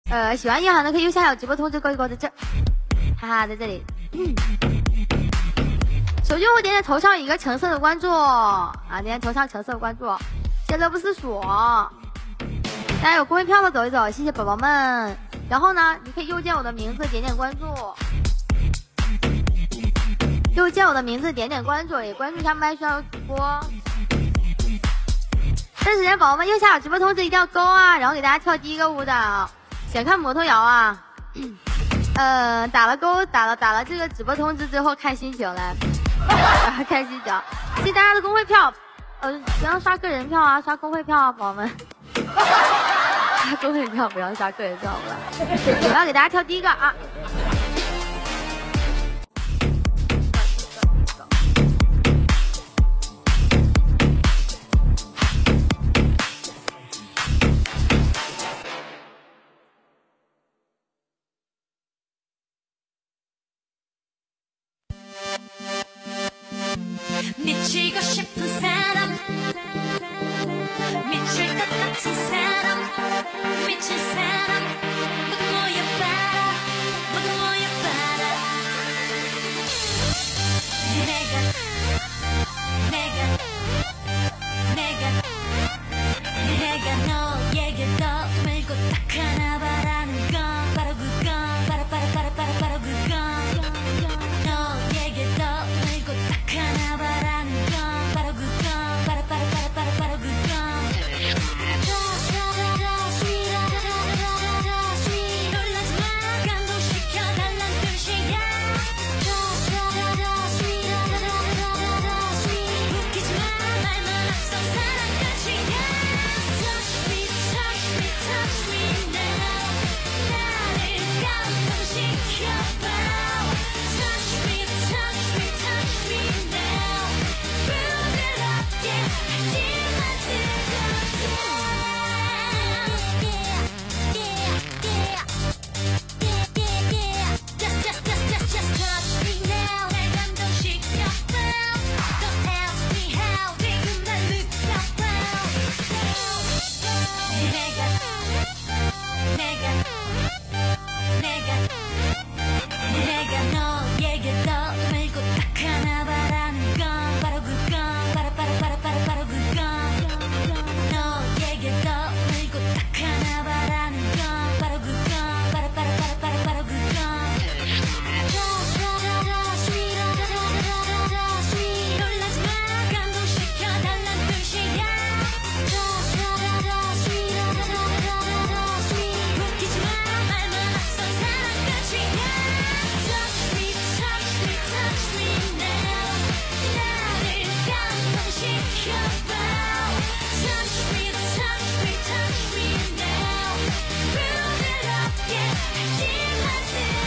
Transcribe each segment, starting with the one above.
喜欢一航的可以右下角直播通知勾一勾在这，哈哈，在这里。手机用户点点头上一个橙色的关注啊，点点头上橙色的关注，谢谢乐不思蜀。大家有公会票的走一走，谢谢宝宝们。然后呢，你可以右键我的名字点点关注，右键我的名字点点关注，也关注一下麦需要直播。这时间宝宝们右下角直播通知一定要勾啊，然后给大家跳第一个舞蹈。想看摩托摇啊？打了勾，打了这个直播通知之后看心情来，看心情。谢谢大家的公会票，不要刷个人票啊，刷公会票啊，宝宝们。刷公会票不要刷个人票了。我要给大家跳第一个啊。 미치고 싶은 사람 미칠 것 같은 사람 미친 사람 모두 모여봐라 모두 모여봐라 내가 너에게 더 밀고 딱 하나 바라는 건 바로 그건 바로 그건 너에게 더 밀고 딱 하나 바라는 건 바로 그건 바로 그건 놀라지 마 감동시켜달란 뜻이야 웃기지 마 말만 앞선 사랑 끝이야 Touch me, touch me, touch me now 나를 감동시켜봐 Touch me, touch me, touch me now 부드럽게 하지만 Just touch me now 날 감동시켜봐 Don't ask me how 지금 날 느껴봐 내가 너에게 더 밀고 딱 하나 바라는 건 바로 그건 바로 그건 너에게 더 밀고 딱 하나 바라는 건 바로 그건 바로 그건 놀라지 마 감동시켜달란 뜻이야 웃기지 마 말만 앞선 사랑 끝이야 Touch me, touch me, touch me now 나를 감동시켜봐 Touch me, touch me, touch me now 부드럽게 하지만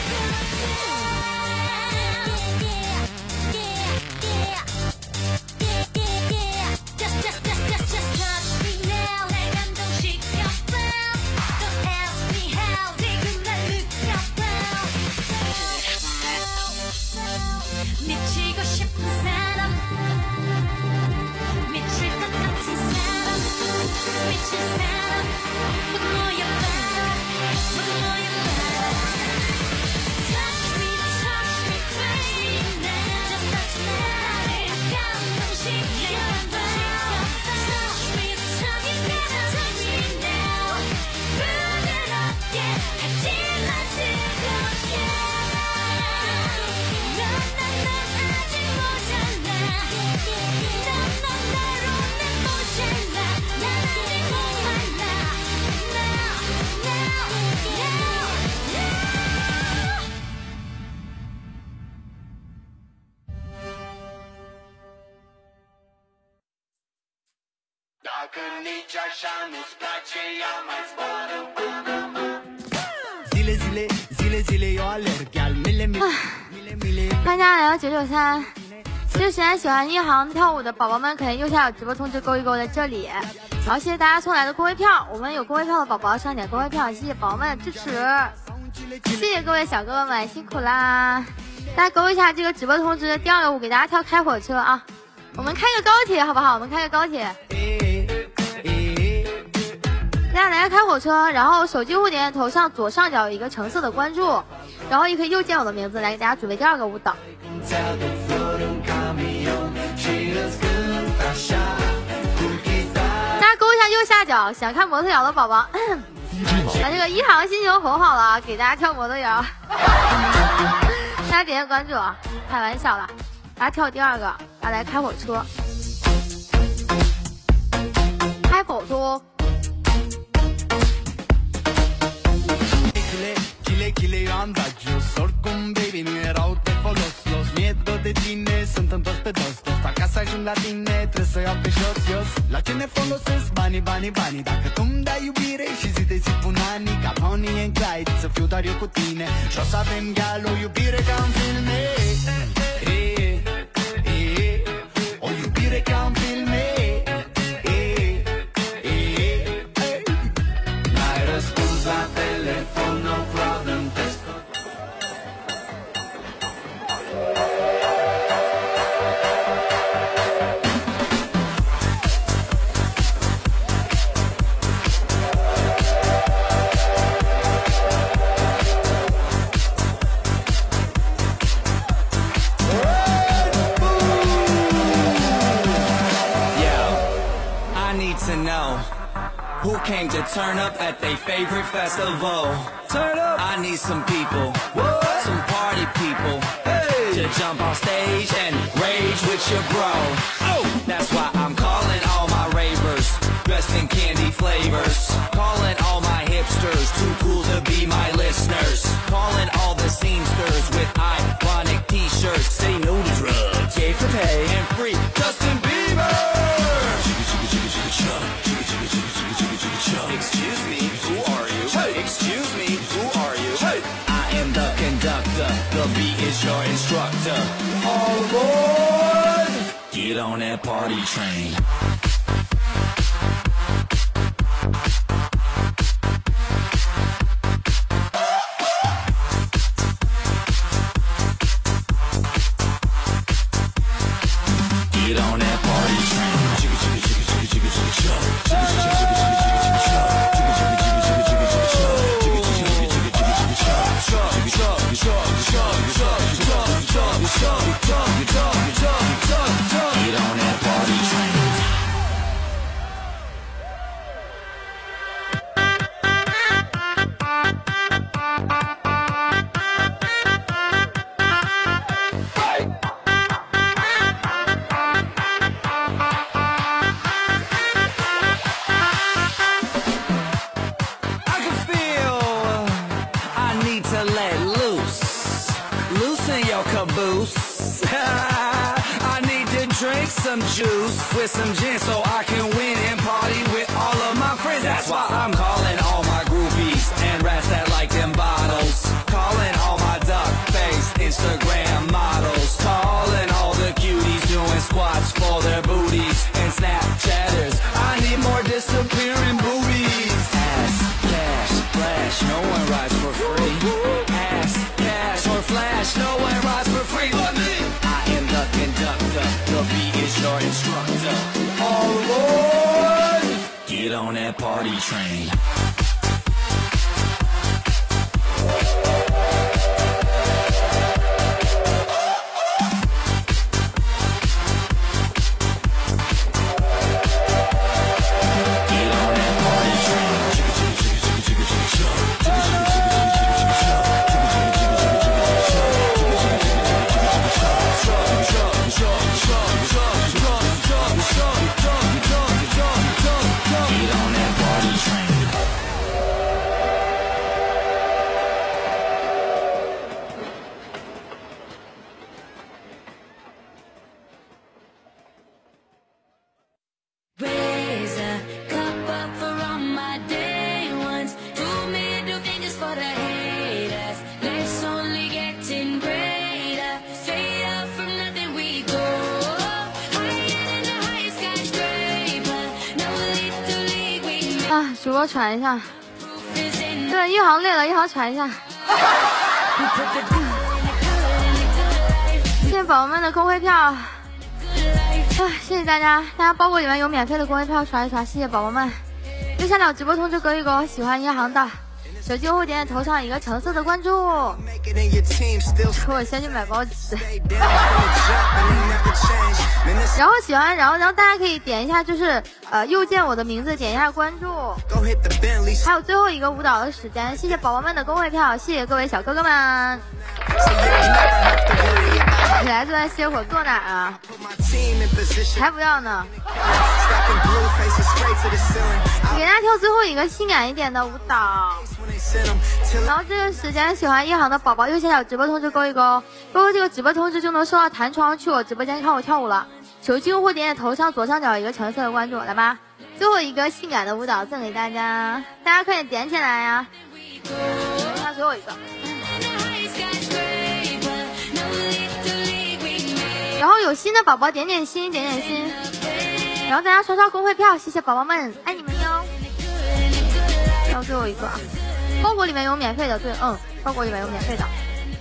Just touch me now 날 감동시켜봐 Don't ask me how 지금 날 느껴봐 미치고 싶은 사람 미칠 것 같은 사람 미친 사람 모두 모여봐라 모두 모여봐라 Touch me, touch me, touch me now Just touch me 나를 감동시켜봐 Touch me, touch me, touch me now 부드럽게 하지만 뜨겁게 넌 아직 모자라 넌 나로는 모자라 난 아직 목말라 欢迎大家来到993。其实现在喜欢一航跳舞的宝宝们，可以右下角直播通知勾一勾在这里。然后谢谢大家送来的公会票，我们有公会票的宝宝上点公会票，谢谢宝宝们的支持，谢谢各位小哥哥们辛苦啦！大家勾一下这个直播通知，第二个舞给大家跳开火车啊！我们开个高铁好不好？我们开个高铁。 大家来开火车，然后手机互点头上左上角有一个橙色的关注，然后也可以右键我的名字，来给大家准备第二个舞蹈。大家勾一下右下角，想看模特摇的宝宝，把这个一行心情哄好了，给大家跳模特摇。大家点点关注啊，开玩笑了，大家跳第二个，大家来开火车，开火车。 Chile yo andaggio, sol con baby, mie raute folos, los miedos de tine sunt tantos pe dos, sta casa și la tine, trebuie să iau pe jos. La ce ne folosesc banii, dacă tu-mi dai iubire și zi de zi pun anii, ca Bonnie and Clyde, să fiu doar eu cu tine, și o să avem gal, o iubire ca în filme, o iubire ca în filme. N-ai răspuns la telefon, no problem. To know who came to turn up at their favorite festival. Turn up. I need some people, some party people, to jump on stage and rage with your bro. Oh, that's why I'm calling all my ravers, dressed in candy flavors. Calling all my hipsters, too cool to be my listeners. Calling all the scenesters with ironic t-shirts. Say no to drugs, gay for pay, and free Justin Bieber. Excuse me, who are you? Hey. Excuse me, who are you? Hey. I am the conductor, the beat is your instructor. All aboard! Get on that party train. Get on that party train. Get on that party train. 'Cause your caboose. I need to drink some juice with some gin so I can win and party with all of my friends. That's why I'm calling all my groupies and rats that like them bottles. Calling all my duck-faced Instagram models. Calling all the cuties doing squats for their booties and Snapchatters. I need more disappearing boobies. Ass, cash, flash, no one rides for free. Ass, cash, or flash, no one rides for free but me. I am the conductor, the beat is your instructor. All aboard! Get on that party train.啊，主播喘一下。对，一航累了，一航喘一下。谢谢宝宝们的公会票，啊，谢谢大家，大家包裹里面有免费的公会票，刷一刷，谢谢宝宝们。 右下角直播通知勾一勾，喜欢银行的，手机用户点点头上一个橙色的关注。我先去买包吃。然后喜欢，然后大家可以点一下，就是右键我的名字，点一下关注。还有最后一个舞蹈的时间，谢谢宝宝们的公会票，谢谢各位小哥哥们。起来就在歇会，坐哪儿啊？才不要呢！给大家跳最后一个性感一点的舞蹈。然后这个时间喜欢一行的宝宝右下角直播通知勾一勾，勾这个直播通知就能收到弹窗去我直播间看我跳舞了。手机用户点点头上左上角一个橙色的关注，来吧，最后一个性感的舞蹈赠给大家，大家快点点起来呀！看最后一个。然后有新的宝宝点点心，点点心，然后大家刷刷公会票，谢谢宝宝们，爱你们哟！然后最后一个，包裹里面有免费的，对，包裹里面有免费的。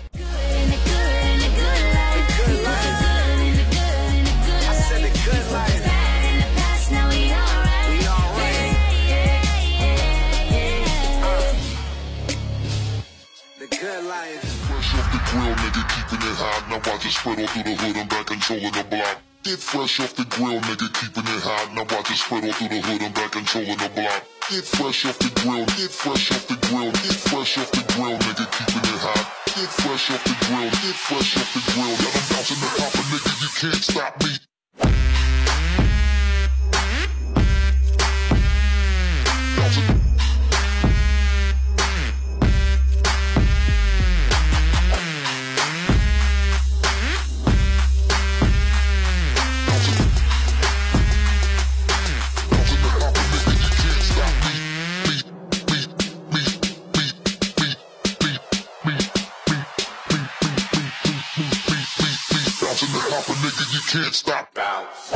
Grill nigga keeping it hot. Now I just spread all through the hood. I'm back controlling the block. Get fresh off the grill, nigga keeping it hot. Now I just spread all through the hood. I'm back controlling the block. Get fresh off the grill, get fresh off the grill, get fresh off the grill, nigga keeping it hot. Get fresh off the grill, get fresh off the grill. Yeah, I'm bouncing the hopper, nigga, you can't stop me. Bouncing. Nigga, you can't stop. Bounce.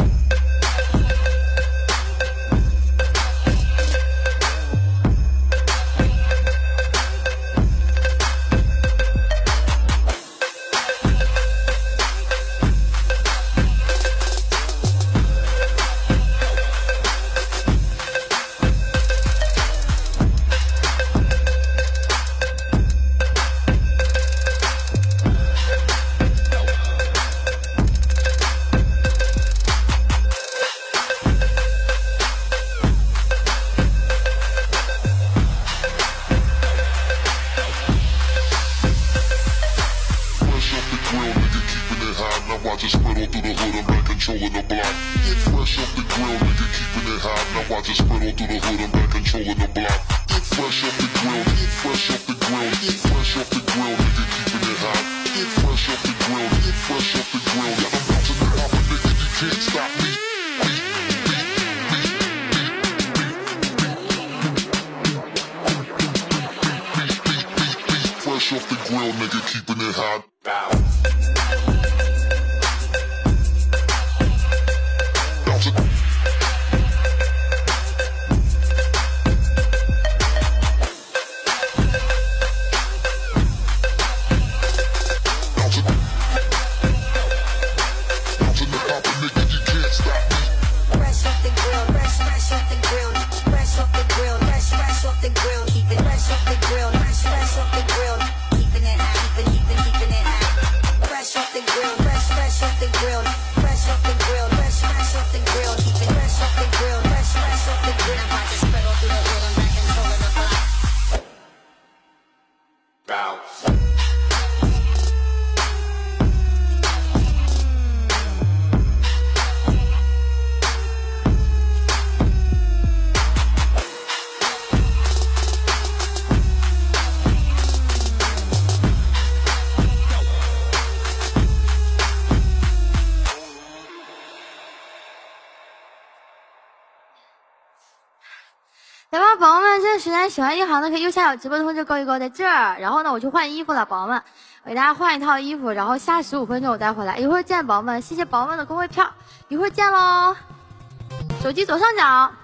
I just spread all through the hood, I'm back controlling the block. Get fresh off the grill, nigga, keeping it hot. Now I just spread all through the hood, I'm back controlling the block. Get fresh off the grill, get fresh off the grill, get fresh off the grill, nigga, keeping it hot. Get fresh off the grill, get fresh off the grill. Yeah, I'm bouncing the hopper, nigga, you can't stop me. Fresh off the grill, nigga, keeping it hot. Bow. 来吧，宝宝们，这个时间喜欢一行的可以右下角直播通知勾一勾，在这儿。然后呢，我去换衣服了，宝宝们，我给大家换一套衣服，然后下15分钟我再回来，一会儿见，宝宝们，谢谢宝宝们的公会票，一会儿见喽。手机左上角。